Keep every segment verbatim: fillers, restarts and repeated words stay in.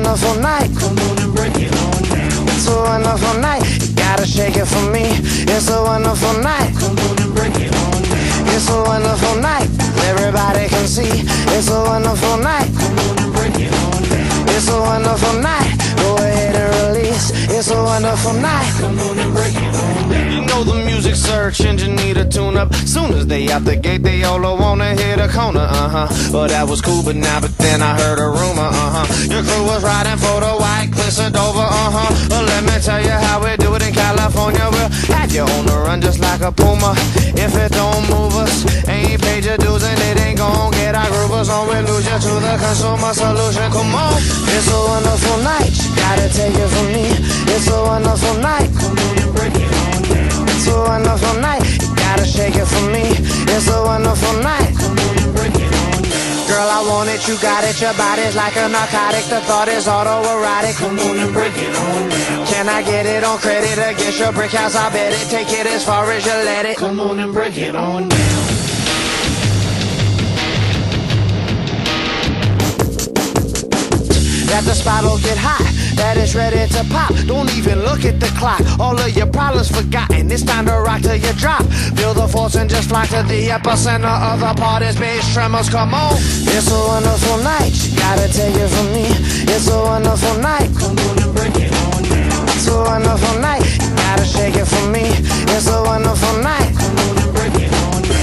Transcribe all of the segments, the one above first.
wonderful night. Come on and break it on down. It's a wonderful night. You gotta shake it for me. It's a wonderful night. Come on and break it on down. It's a wonderful night. Everybody can see. It's a wonderful night. Come on and break it on down. It's a wonderful night. Go ahead and release. It's a wonderful night. Come on and break it on down. You know the music search engine need a tune up. Soon as they out the gate, they all wanna hit a corner. Uh huh. But that was cool, but now, but then I heard a rumor. Uh huh. Your crew was riding for the white cliffs of Dover. Uh huh. Well, let me tell you how we do it in California. We'll have you on the run just like a puma. If it don't move us, ain't paid your dues and it ain't gon' get our groovers on. We lose you to the consumer solution. Come on. It's a wonderful night. You gotta take it from me. It's a wonderful night. Come on and break it on down. It's a wonderful night. You gotta shake it for me. It's a wonderful night. Come on and break it on down. Girl, I want it, you got it. Your body's like a narcotic. The thought is autoerotic. Come on and break it on down. Can I get it on credit against your brick house? I bet it. Take it as far as you let it. Come on and break it on down. That the spot'll get hot, that it's ready to pop. Don't even look at the clock, all of your problems forgotten. It's time to rock till you drop. Feel the force and just fly to the epicenter of the party's bass tremors. Come on. It's a wonderful night, you gotta take it from me. It's a wonderful night. Come on and break it on down. It's a wonderful night, you gotta shake it for me. It's a wonderful night. Come on and break it on down.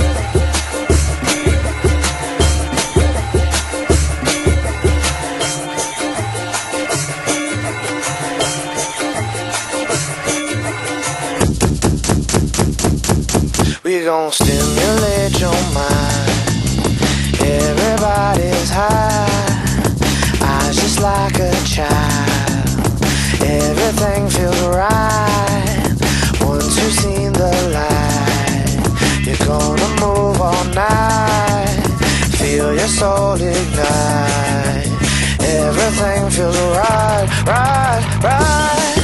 We gon' stimulate your mind. Everybody's high, eyes just like a child. Everything feels right once you've seen the light. You're gonna move all night, feel your soul ignite. Everything feels right, right, right.